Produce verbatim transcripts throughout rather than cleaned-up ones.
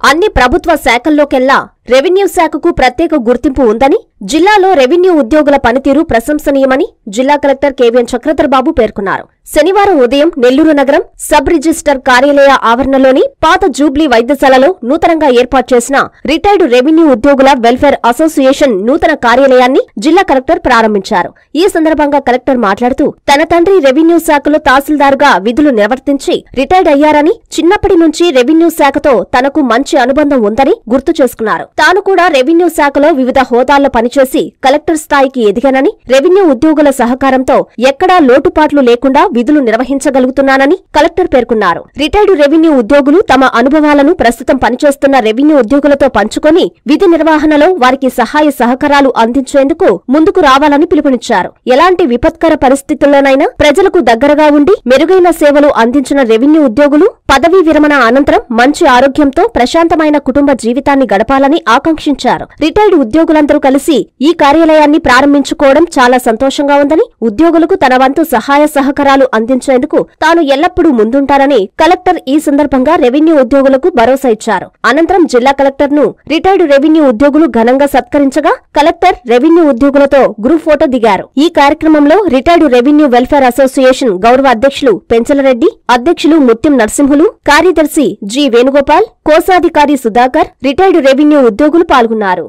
అన్ని ప్రభుత్వ శాఖల్లోకెల్లా రెవెన్యూ శాఖకు ప్రత్యేక గుర్తింపు ఉందని, జిల్లాలో రెవెన్యూ ఉద్యోగుల పనితీరు ప్రశంసనీయమని జిల్లా కలెక్టర్ కెవిఎన్ చక్రధర్ బాబు పేర్కొన్నారు. శనివారం ఉదయం నెల్లూరు నగరం సబ్ రిజిస్టర్ కార్యాలయ ఆవరణలోని పాత జూబ్లీ వైద్యశాలలో నూతనంగా ఏర్పాటు చేసిన రిటైర్డ్ రెవెన్యూ ఉద్యోగుల వెల్ఫేర్ అసోసియేషన్ నూతన కార్యాలయాన్ని జిల్లా కలెక్టర్ ప్రారంభించారు. ఈ సందర్భంగా కలెక్టర్ మాట్లాడుతూ, తన తండ్రి రెవెన్యూ శాఖలో తహసీల్దార్గా విధులు నిర్వర్తించి రిటైర్డ్ అయ్యారని, చిన్నప్పటి నుంచి రెవెన్యూ శాఖతో తనకు మంచి అనుబంధం ఉందని గుర్తు చేసుకున్నారు. తాను కూడా రెవెన్యూ శాఖలో వివిధ హోదాల్లో పనిచేసి కలెక్టర్ స్థాయికి ఎదిగానని, రెవెన్యూ ఉద్యోగుల సహకారంతో ఎక్కడా లోటుపాట్లు లేకుండా విధులు నిర్వహించగలుగుతున్నానని కలెక్టర్ పేర్కొన్నారు. రిటైర్డ్ రెవెన్యూ ఉద్యోగులు తమ అనుభవాలను ప్రస్తుతం పనిచేస్తున్న రెవెన్యూ ఉద్యోగులతో పంచుకొని విధి నిర్వహణలో వారికి సహాయ సహకారాలు అందించేందుకు ముందుకు రావాలని పిలుపునిచ్చారు. ఎలాంటి విపత్కర పరిస్థితుల్లోనైనా ప్రజలకు దగ్గరగా ఉండి మెరుగైన సేవలు అందించిన రెవెన్యూ ఉద్యోగులు పదవీ విరమణ అనంతరం మంచి ఆరోగ్యంతో ప్రశాంతమైన కుటుంబ జీవితాన్ని గడపాలని ఆకాంక్షించారు. రిటైర్డ్ ఉద్యోగులందరూ కలిసి ఈ కార్యాలయాన్ని ప్రారంభించుకోవడం చాలా సంతోషంగా ఉందని, ఉద్యోగులకు తన వంతు సహాయ సహకారాలు అందించేందుకు తాను ఎల్లప్పుడూ ముందుంటారని కలెక్టర్ ఈ సందర్భంగా రెవెన్యూ ఉద్యోగులకు భరోసా ఇచ్చారు. అనంతరం జిల్లా కలెక్టర్ ను రిటైర్డ్ రెవెన్యూ ఉద్యోగులు ఘనంగా సత్కరించగా కలెక్టర్ రెవెన్యూ ఉద్యోగులతో గ్రూప్ ఫోటో దిగారు. ఈ కార్యక్రమంలో రిటైర్డ్ రెవెన్యూ వెల్ఫేర్ అసోసియేషన్ గౌరవ అధ్యక్షులు పెంచలరెడ్డి, అధ్యక్షులు ముత్యం నరసింహులు, కార్యదర్శి జి వేణుగోపాల్, కోశాధికారి సుధాకర్, రిటైర్డ్ రెవెన్యూ ఉద్యోగులు పాల్గొన్నారు.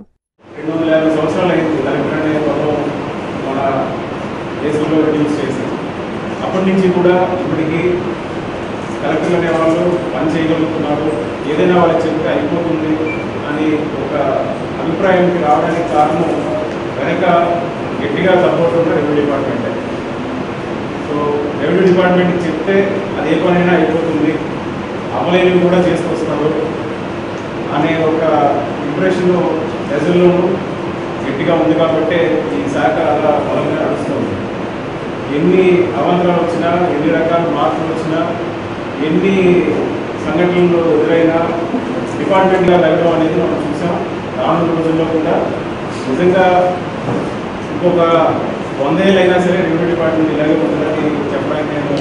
అప్పటి నుంచి కూడా ఇప్పటికీ కలెక్టర్లు అనే వాళ్ళు పని చేయగలుగుతున్నారు, ఏదైనా వాళ్ళకి చెప్తే అయిపోతుంది అని ఒక అభిప్రాయానికి రావడానికి కారణం వెనక గట్టిగా సపోర్ట్ ఉన్న రెవెన్యూ డిపార్ట్మెంటే. సో రెవెన్యూ డిపార్ట్మెంట్కి చెప్తే అది ఏ పనైనా అయిపోతుంది, అమలేని కూడా చేసుకొస్తారు అనే ఒక ఇంప్రెషన్ ప్రజల్లోనూ గట్టిగా ఉంది. కాబట్టి ఈ శాఖ అలా బలంగా నడుస్తుంది. ఎన్ని అవాంతరాలు వచ్చినా, ఎన్ని రకాల మార్పులు వచ్చినా, ఎన్ని సంఘటనలు ఎదురైనా డిపార్ట్మెంట్గా తగ్గడం అనేది మనం చూసాం. రానున్న రోజుల్లో కూడా నిజంగా ఇంకొక వందేళ్ళు అయినా సరే రెవెన్యూ డిపార్ట్మెంట్ ఇలాగే ఉంటుందని చెప్పడానికి నేను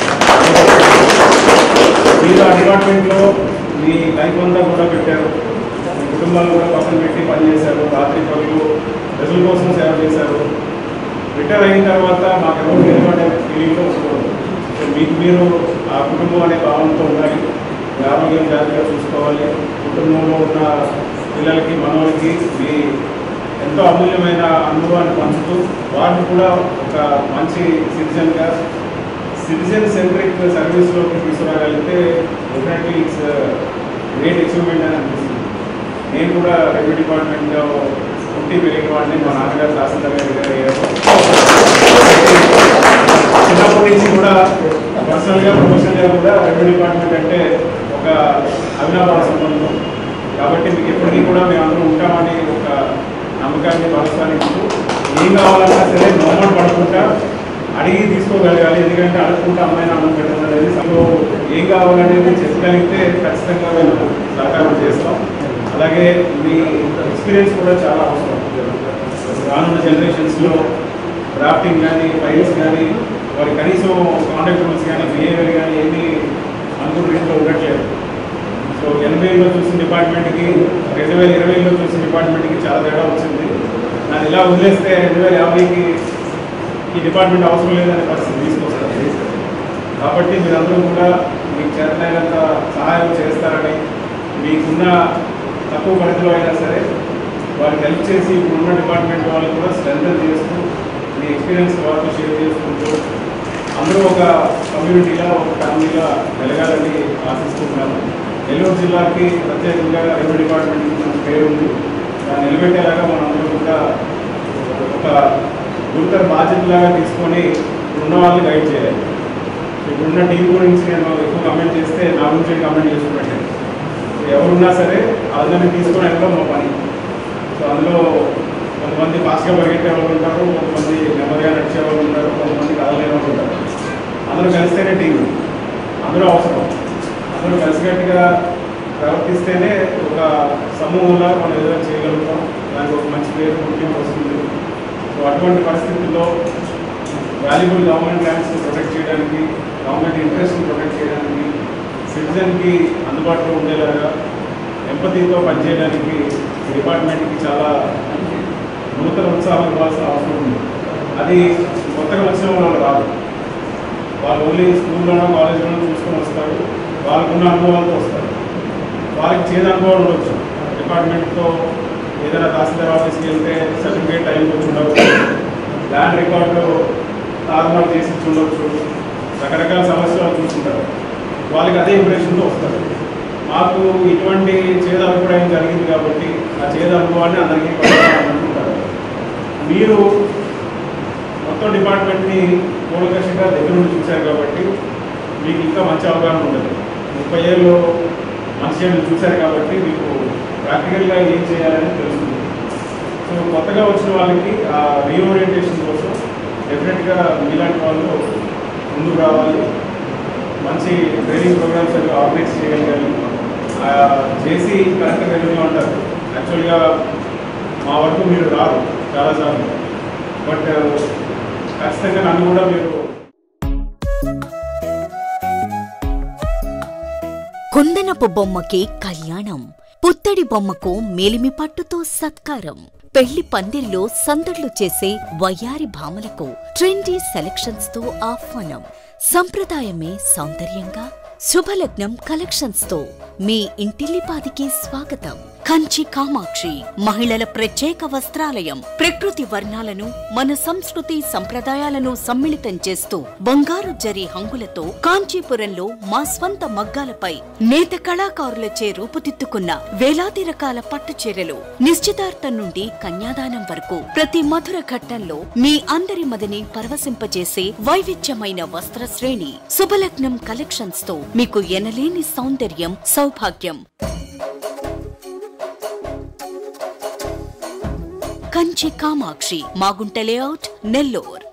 మీరు ఆ డిపార్ట్మెంట్లో మీ లైఫ్ అంతా కూడా పెట్టారు, మీ కుటుంబాలు కూడా పక్కన పెట్టి పనిచేశారు, రాత్రి పనులు ప్రజల కోసం సేవ చేశారు. రిటైర్ అయిన తర్వాత మాకు ఎవరు నిలబడే ఫీలింగ్లో వస్తుంది. మీకు మీరు ఆ కుటుంబం అనే భావనతో ఉండాలి, ఆరోగ్యం జాగ్రత్తగా చూసుకోవాలి. కుటుంబంలో ఉన్న పిల్లలకి మనవలకి మీ ఎంతో అమూల్యమైన అనుభవాన్ని పంచుతూ వారిని కూడా ఒక మంచి సిటిజన్గా సిటిజన్ సెంట్రిక్ సర్వీస్లోకి తీసుకురాగలిగితే డెఫినెట్లీ ఇట్స్ గ్రేట్ అచీవ్మెంట్ అని అనిపిస్తుంది. నేను కూడా రెవెన్యూ డిపార్ట్మెంట్లో పుట్టి పెరిగిన వాడిని, మా నాన్నగారు తహసీల్దార్ గారు అయ్యారు. చిన్నప్పటి నుంచి కూడా పర్సనల్గా ప్రొఫెషనల్గా కూడా రెవెన్యూ డిపార్ట్మెంట్ అంటే ఒక అవినాభావ సంబంధం. కాబట్టి మీకు ఎప్పటికీ కూడా మేము అందరూ ఉంటామని ఒక నమ్మకాన్ని భరోసానిస్తూ ఏం కావాలన్నా సరే నోమలు పడుకుంటా అడిగి తీసుకోగలగాలి. ఎందుకంటే అడుగుకుంటా అమ్మాయిని అన్నం పెట్టడం అనేది సో ఏం కావాలనేది చెప్పగలిగితే ఖచ్చితంగా మేము సహకారం చేస్తాం. అలాగే మీ ఎక్స్పీరియన్స్ కూడా చాలా అవసరం. రానున్న జనరేషన్స్లో డ్రాఫ్టింగ్ కానీ, ఫైల్స్ కానీ, వారి కనీసం కాంటాక్ట్ రూల్స్ కానీ, బిహేవియర్ కానీ ఏమీ అనుకున్న రీతిలో ఉండట్లేదు. సో ఎనభైలో చూసిన డిపార్ట్మెంట్కి రెండు వేల ఇరవైలో చూసిన డిపార్ట్మెంట్కి చాలా తేడా వచ్చింది. దాన్ని ఇలా వదిలేస్తే రెండు వేల యాభైకి ఈ డిపార్ట్మెంట్ అవసరం లేదనే పరిస్థితి తీసుకొస్తారు. కాబట్టి మీరందరూ కూడా మీకు చేతనైనంత సహాయం చేస్తారని, మీకున్న తక్కువ పరిధిలో అయినా సరే వారికి హెల్ప్ చేసి ఇప్పుడున్న డిపార్ట్మెంట్ వాళ్ళు కూడా స్ట్రెంథన్ చేస్తూ మీ ఎక్స్పీరియన్స్ వాళ్ళతో షేర్ చేసుకుంటూ అందరూ ఒక కమ్యూనిటీగా, ఒక ఫ్యామిలీగా వెలగాలని ఆశిస్తున్నాను. నెల్లూరు జిల్లాకి ప్రత్యేకంగా రెవెన్యూ డిపార్ట్మెంట్కి మన పేరు ఉంది. దాన్ని నిలబెట్టేలాగా మనందరూ కూడా ఒక గురుతర బాధ్యతలాగా తీసుకొని ఉన్న వాళ్ళని గైడ్ చేయాలి. ఇప్పుడున్న టీం గురించి నేను ఎక్కువ కమెంట్ చేస్తే నా గురించి కమెంట్ చేసుకున్నట్టే. ఎవరున్నా సరే అందరినీ తీసుకొని వెళ్ళడం మా పని. సో అందులో కొంతమంది ఫాస్ట్గా పరిగెట్టే వాళ్ళు ఉంటారు, కొంతమంది నెమ్మదిగా నడిచే వాళ్ళు ఉంటారు, కొంతమంది కదలేని వాళ్ళు ఉంటారు. అందరూ కలిస్తేనే టీం, అందరూ అవసరం. అందరూ కలిసికట్టుగా ప్రవర్తిస్తేనే ఒక సమూహంలో మనం ఏదైనా చేయగలుగుతాం. దానికి ఒక మంచి పేరు గుర్తింపు వస్తుంది. సో అటువంటి పరిస్థితుల్లో వాల్యుబుల్ గవర్నమెంట్ ల్యాండ్స్ని ప్రొటెక్ట్ చేయడానికి, గవర్నమెంట్ ఇంట్రెస్ట్ని ప్రొటెక్ట్ చేయడానికి, సిటిజన్కి అందుబాటులో ఉండేలాగా ఎంపతితో పనిచేయడానికి డిపార్ట్మెంట్కి చాలా నూతన ఉత్సాహం ఇవ్వాల్సిన అవసరం ఉంది. అది కొత్తగా వచ్చిన వాళ్ళు రాదు. వాళ్ళు ఓన్లీ స్కూల్లోనో కాలేజీలోనో చూసుకొని వస్తారు, వాళ్ళకున్న అనుభవాలతో వస్తారు. వాళ్ళకి చేదు అనుభవాలు ఉండొచ్చు. డిపార్ట్మెంట్తో ఏదైనా తహసీల్దార్ ఆఫీస్కి వెళ్తే సర్టిఫికేట్ టైంకి వచ్చి ఉండవచ్చు, ల్యాండ్ రికార్డు తారుమారు చేసి ఉండవచ్చు, రకరకాల సమస్యలు చూసుకుంటారు. వాళ్ళకి అదే ఇంప్రెషన్తో వస్తారు. మాకు ఇటువంటి చేదు అభిప్రాయం జరిగింది కాబట్టి ఆ చేదు అనుభవాన్ని అందరికీ అనుకుంటారు. మీరు మొత్తం డిపార్ట్మెంట్ని కూలకషంగా దగ్గర నుండి చూశారు కాబట్టి మీకు ఇంకా మంచి అవగాహన ఉంటుంది. ముప్పై ఏళ్ళు మంచి ఏళ్ళు చూశారు కాబట్టి మీకు ప్రాక్టికల్గా ఏం చేయాలని తెలుస్తుంది. సో కొత్తగా వచ్చిన వాళ్ళకి ఆ రీఓరియంటేషన్ కోసం డెఫినెట్గా మీలాంటి వాళ్ళు ముందుకు రావాలి. మంచి ట్రైనింగ్ ప్రోగ్రామ్స్ అవి ఆర్గనైజ్ చేయగలగాలి. చేసి కరెక్ట్ రెవెన్యూ అంటారు. యాక్చువల్గా మా వరకు మీరు రారు చాలాసార్లు, బట్ ఖచ్చితంగా నన్ను కూడా మీరు కుందనపు బొమ్మకి కళ్యాణం, పుత్తడి బొమ్మకు మేలిమి పట్టుతో సత్కారం, పెళ్లి పందిరిలో సందడ్లు చేసే వయ్యారి భామలకు ట్రెండీ సెలక్షన్స్ తో ఆహ్వానం. సంప్రదాయమే సౌందర్యంగా శుభలగ్నం కలెక్షన్స్ తో మీ ఇంటిల్లిపాదికి స్వాగతం. కంచి కామాక్షి మహిళల ప్రత్యేక వస్త్రాలయం. ప్రకృతి వర్ణాలను మన సంస్కృతి సంప్రదాయాలను సమ్మిళితం చేస్తూ బంగారు జరి హంగులతో కాంచీపురంలో మా స్వంత మగ్గాలపై నేత కళాకారులచే రూపుదిద్దుకున్న వేలాది రకాల పట్టు చీరలు. నిశ్చితార్థం నుండి కన్యాదానం వరకు ప్రతి మధుర ఘట్టంలో మీ అందరి మదిని పరవశింపజేసే వైవిధ్యమైన వస్త్ర శ్రేణి. శుభలగ్నం కలెక్షన్స్ తో మీకు ఎనలేని సౌందర్యం సౌభాగ్యం. కంచి కామాక్షి, మాగుంట లేఅవుట్, నెల్లూర్.